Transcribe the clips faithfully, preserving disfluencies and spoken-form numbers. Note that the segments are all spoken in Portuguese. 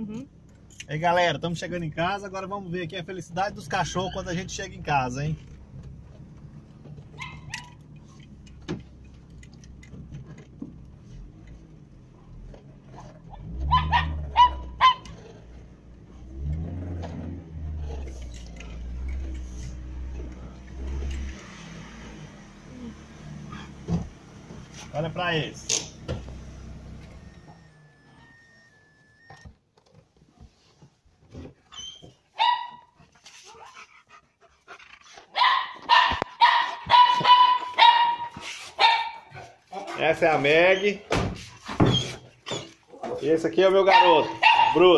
Uhum. Aí galera, estamos chegando em casa, agora vamos ver aqui a felicidade dos cachorros quando a gente chega em casa, hein? Olha pra eles. Essa é a Meg. E esse aqui é o meu garoto, Bruto.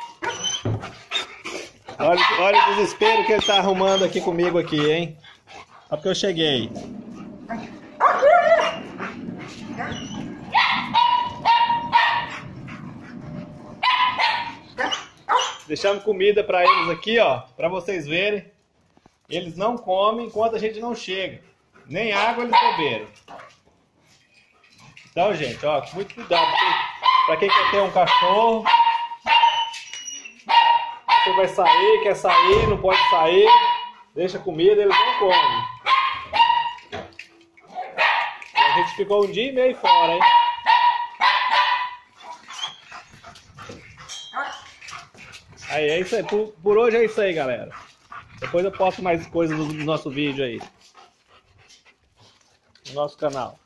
Olha, olha o desespero que ele tá arrumando aqui comigo aqui, hein? Só porque eu cheguei. Deixamos comida pra eles aqui, ó, pra vocês verem. Eles não comem enquanto a gente não chega. Nem água eles beberam. Então, gente, ó, muito cuidado. Pra quem quer ter um cachorro, você vai sair, quer sair, não pode sair, deixa comida, eles não comem. E a gente ficou um dia e meio fora, hein? Aí, é isso aí. Por, por hoje é isso aí, galera. Depois eu posto mais coisas no nosso vídeo aí. No nosso canal.